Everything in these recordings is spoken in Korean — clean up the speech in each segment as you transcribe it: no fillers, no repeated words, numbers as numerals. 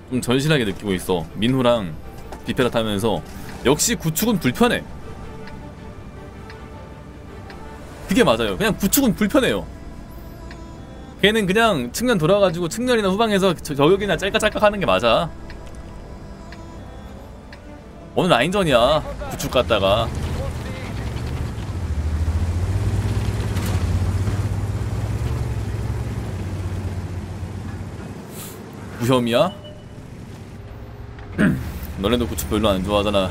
좀 절실하게 느끼고 있어. 민호랑 비페라 타면서 역시 구축은 불편해. 그게 맞아요. 그냥 구축은 불편해요. 걔는 그냥 측면 돌아가지고 측면이나 후방에서 저격이나 짤깍짤깍 하는 게 맞아. 오늘 라인전이야. 구축 갔다가 무혐이야? 너네도 구축 별로 안 좋아하잖아.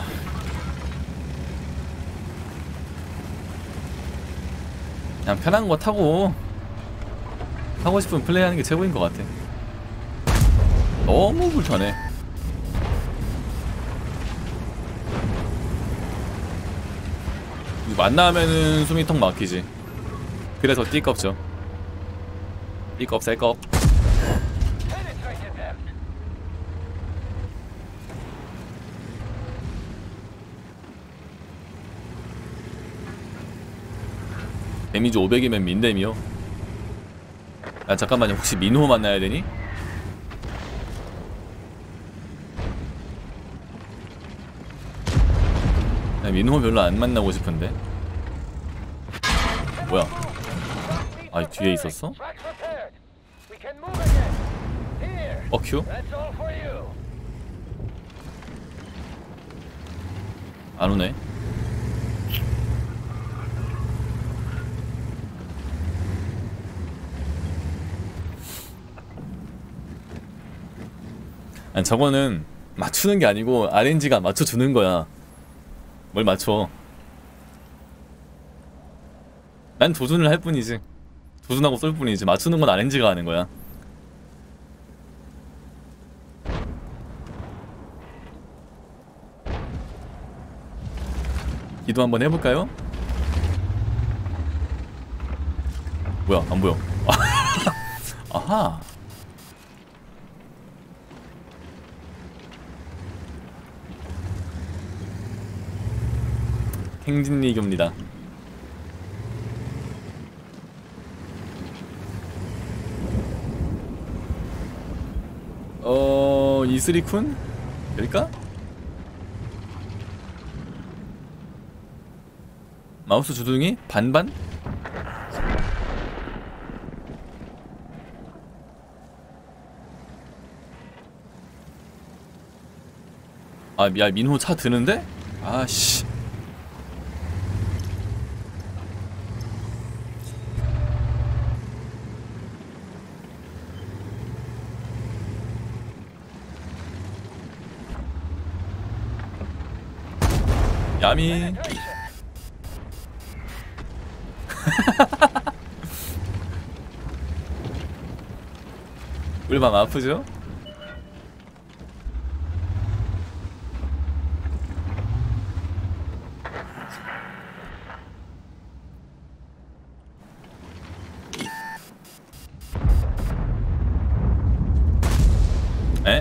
그냥 편한 거 타고 하고 싶으면 플레이하는 게 최고인 것 같아. 너무 불편해. 만나면은 숨이 턱 막히지. 그래서 띠껍죠. 띠껍 쌀껍. 데미지 500이면 민댐이요? 야 잠깐만요. 혹시 민호 만나야 되니? 야, 민호 별로 안 만나고 싶은데. 뭐야? 아 뒤에 있었어? 큐? 안 오네. 아니 저거는 맞추는 게 아니고 RNG가 맞춰주는 거야. 뭘 맞춰. 난 조준을 할 뿐이지. 조준하고 쏠 뿐이지. 맞추는 건 RNG가 하는 거야. 기도 한번 해볼까요? 뭐야 안 보여. 아하. 행진리교입니다. 이슬이쿤? 될까? 마우스 주둥이? 반반? 아, 야, 민호 차 드는데? 아씨. 야미. 꿀밤 아프죠? 에?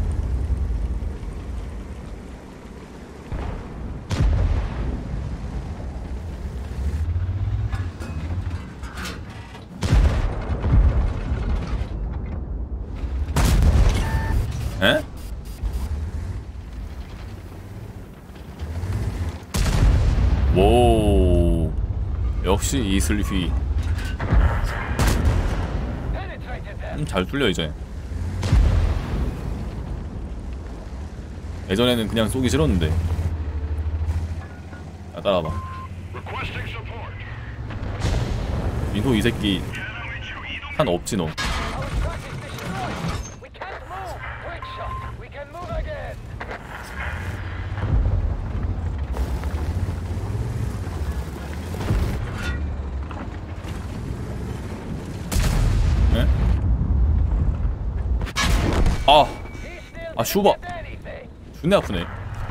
에? 오, 역시 이슬휘. 잘 뚫려 이제. 예전에는 그냥 쏘기 싫었는데. 야, 따라와봐. 민호 이 새끼 탄 없지 너. 네? 아 슈바 존나 아프네.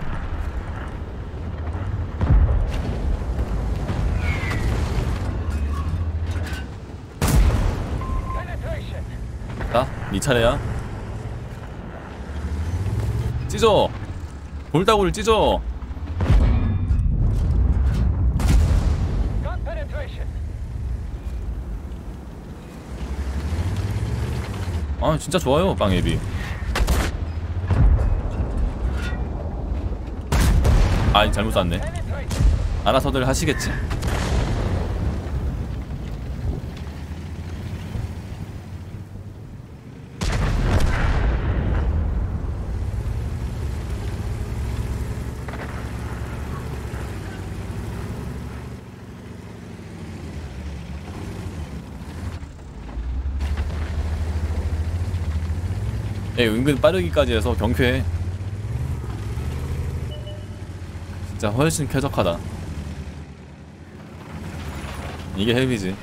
자, 네 차례야. 찢어. 돌다구를 찢어. 아 진짜 좋아요 빵예비. 아니 잘못 쐈네. 알아서들 하시겠지? 예, 은근 빠르기까지 해서 경쾌해. 진짜 훨씬 쾌적하다. 이게 헬비지.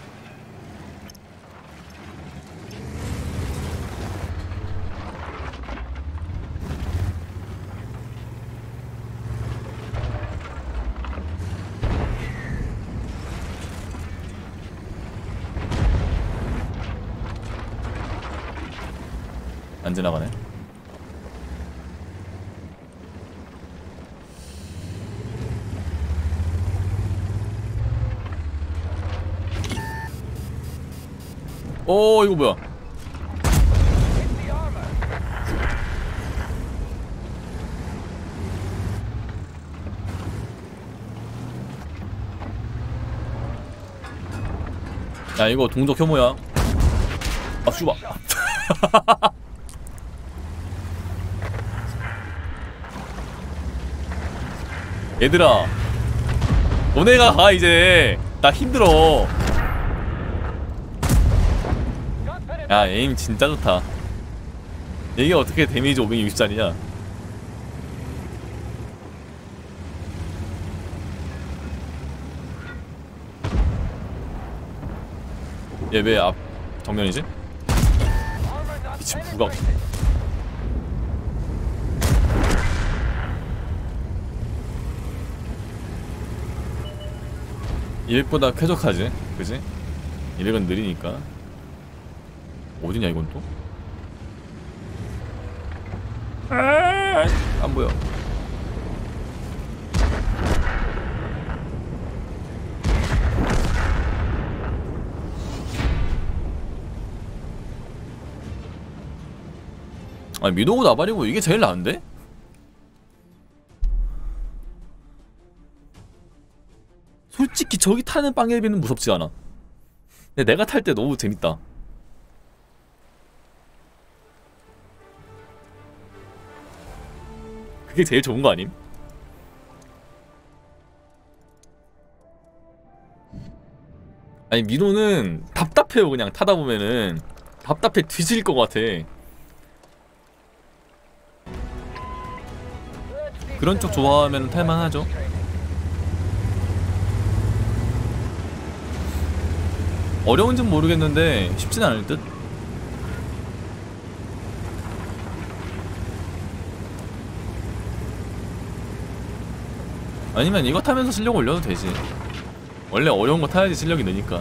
안 지나가네. 오, 이거 뭐야? 야, 이거 동족 혐오야. 아, 슈바. 얘들아, 너네가 가 이제. 나 힘들어. 야, 에임 진짜 좋다. 이게 어떻게 데미지 560짜리냐? 얘 왜 앞 정면이지? 미친 부각. 이렉보다 쾌적하지, 그지? 이렉은 느리니까. 어디냐 이건 또? 안 보여. 아니 미도고 나발이고 이게 제일 나은데? 솔직히 저기 타는 빵엘비는 무섭지 않아. 근데 내가 탈 때 너무 재밌다. 그게 제일 좋은 거 아님? 아니 미로는 답답해요. 그냥 타다 보면은 답답해 뒤질 것 같아. 그런 쪽 좋아하면 탈만하죠. 어려운지는 모르겠는데 쉽진 않을 듯. 아니면 이거 타면서 실력 올려도 되지. 원래 어려운 거 타야지 실력이 느니까.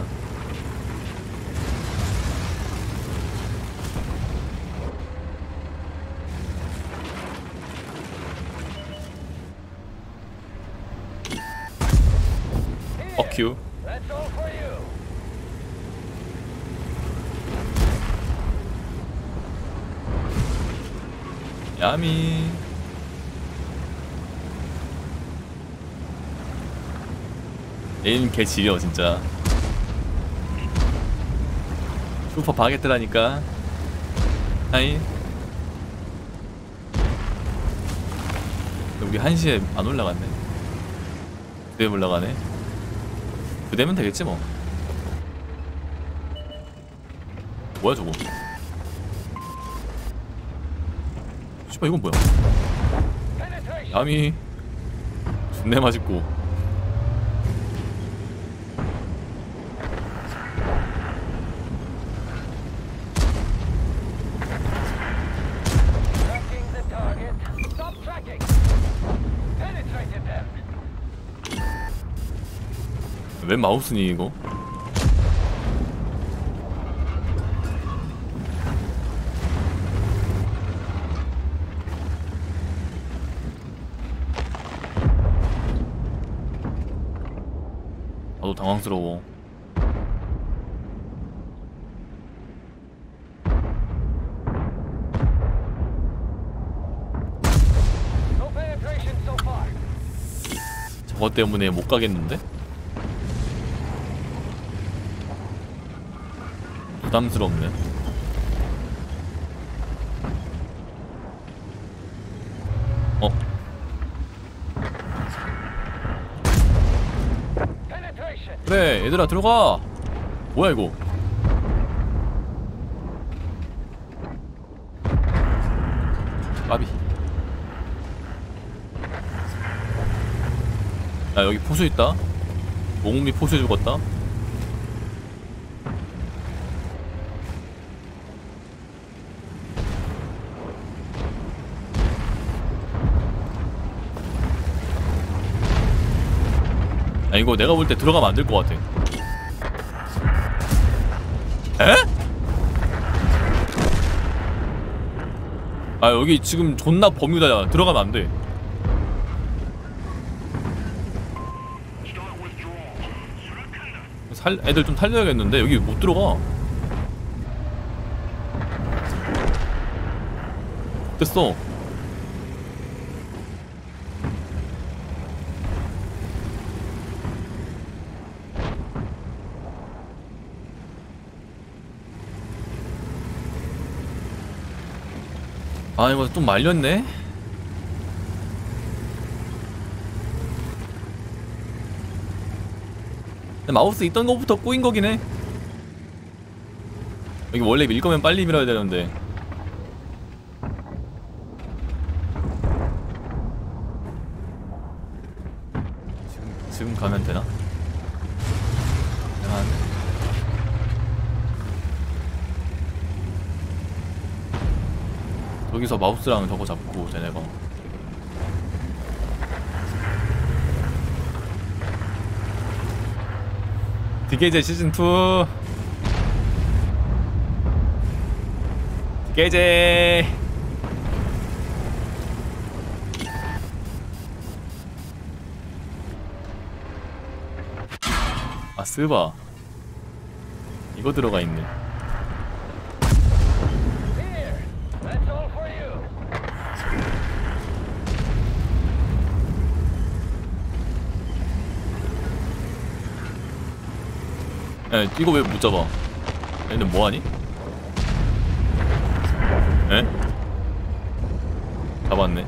큐. 야미. 에임 개 지려 진짜. 슈퍼 바게트라니까. 하이. 우리 1시에 안 올라갔네. 2대에 올라가네. 2대면 되겠지 뭐. 뭐야 저거. 씨발 이건 뭐야. 야미. 존내 맛있고. 웬 마우스니 이거? 나도 당황스러워. 저것 때문에 못 가겠는데? 부담스럽네. 어? 그래, 얘들아 들어가. 뭐야 이거? 까비. 야, 여기 포수 있다. 몽미 포수에 죽었다. 야, 이거 내가 볼 때 들어가면 안 될 것 같아. 에? 아, 여기 지금 존나 범위다야. 들어가면 안 돼. 애들 좀 살려야겠는데? 여기 못 들어가. 됐어. 아, 이거 좀 말렸네? 마우스 있던 것부터 꼬인 거긴 해. 여기 원래 밀 거면 빨리 밀어야 되는데. 지금 가면 되나? 여기서 마우스랑 저거 잡고 쟤네가. 디게이제 시즌2 디게이제. 아, 스바 이거 들어가 있네. 에, 이거 왜 못 잡아? 얘는 뭐하니? 에? 잡았네.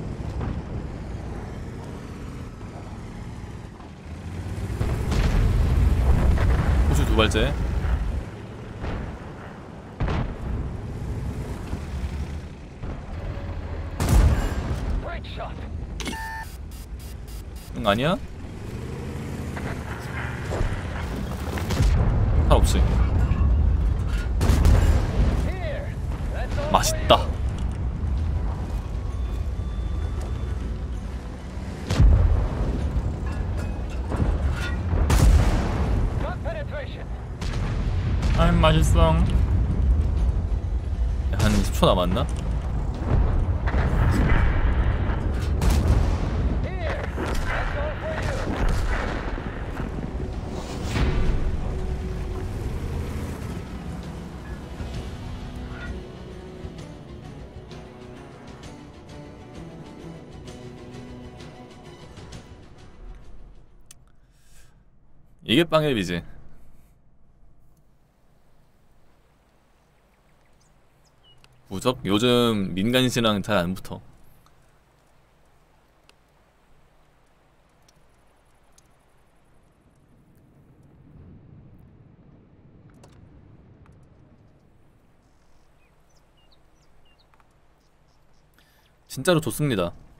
호수 두 발째. 응, 아니야? 살 없지. 맛있다. 아, 맛있어. 한 20초 남았나? 이게 빵앱이지. 부적? 요즘 민간씨랑 잘 안 붙어. 진짜로 좋습니다.